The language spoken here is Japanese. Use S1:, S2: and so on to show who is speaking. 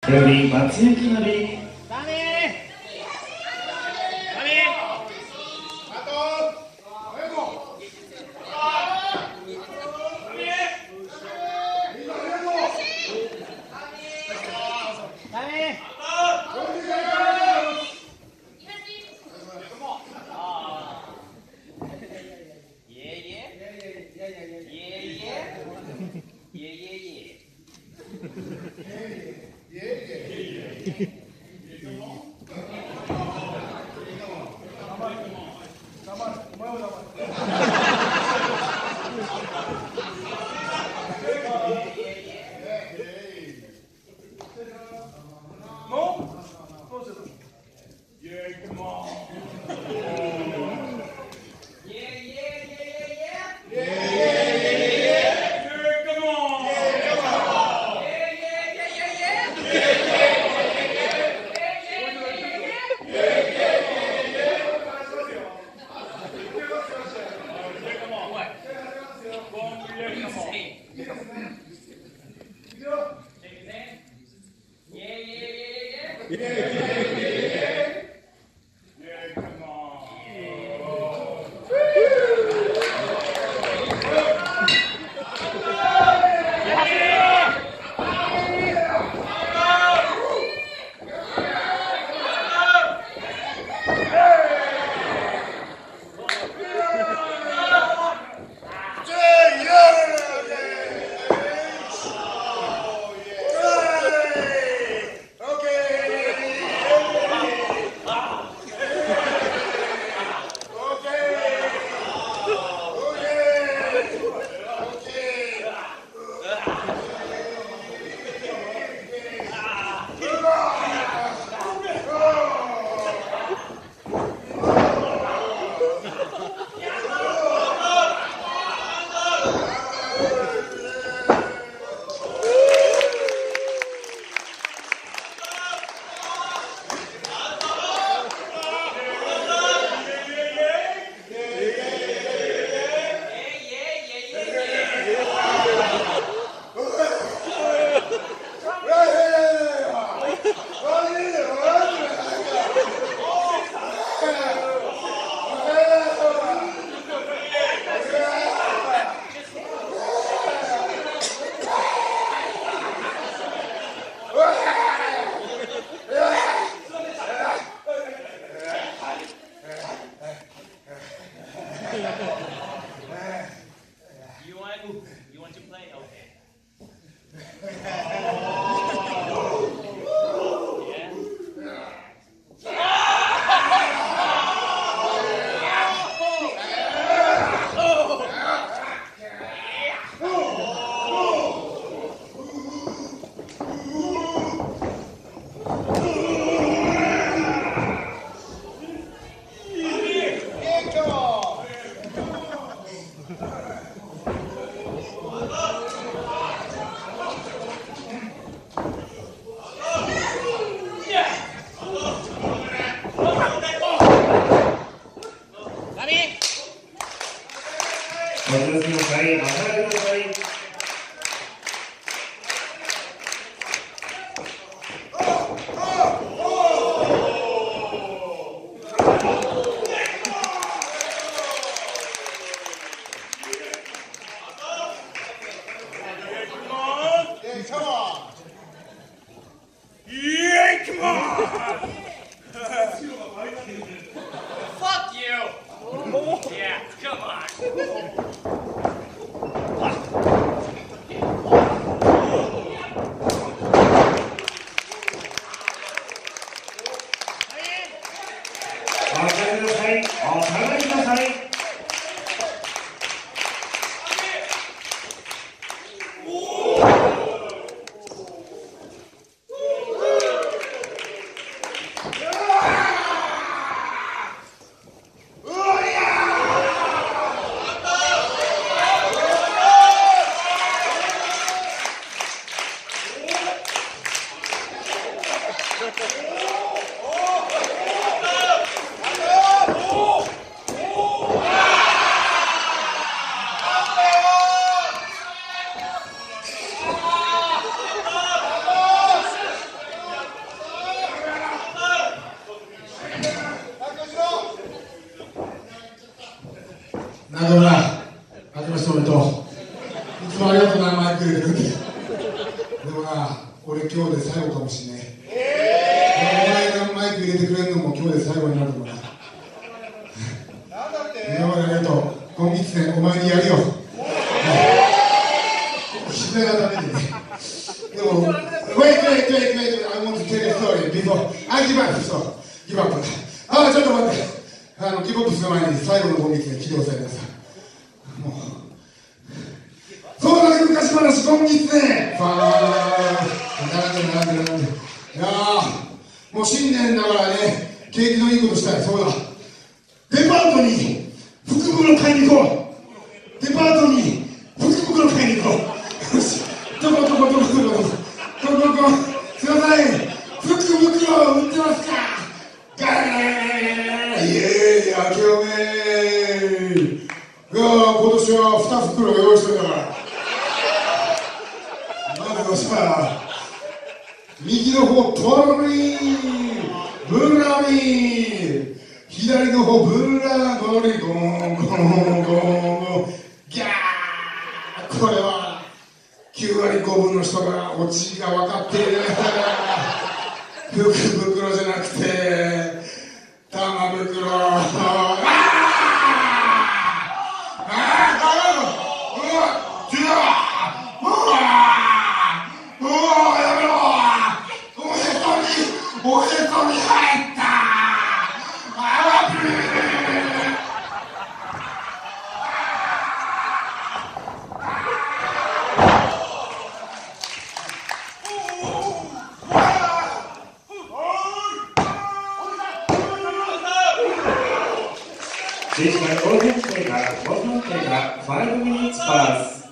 S1: より松雪のり
S2: 日で最後かもしれない。お前がマイク入れてくれるのも今日で最後になると思うな。今までありがとう。今月ね、お前にやるよ。膝がダメでね。でも、wait, I want to tell you a story before I give up. そう、give up。ああ、ちょっと待って。ギブアップする前に最後の今月ね、聞いてください、皆さん。もう、そうだね、昔話、今月ね、なんで。いやもう新年だからね、景気のいいことしたい。そうだ。デパートに福袋買いに行こう。デパートに福袋買いに行こう。よし。どこ。すいません。福袋売ってますか。ガラガラガラガラ。イエーイ、明けおめー。いや今年は2袋用意してるんだから。まずはさ、右の方ポロリーブラミー、左の方ブラゴリゴンゴンゴンギャー。これは9割5分の人がオチが分かっている。福袋じゃなくて玉袋。おへそに入った。
S1: Digital Organ Taker, 5 minutes pass.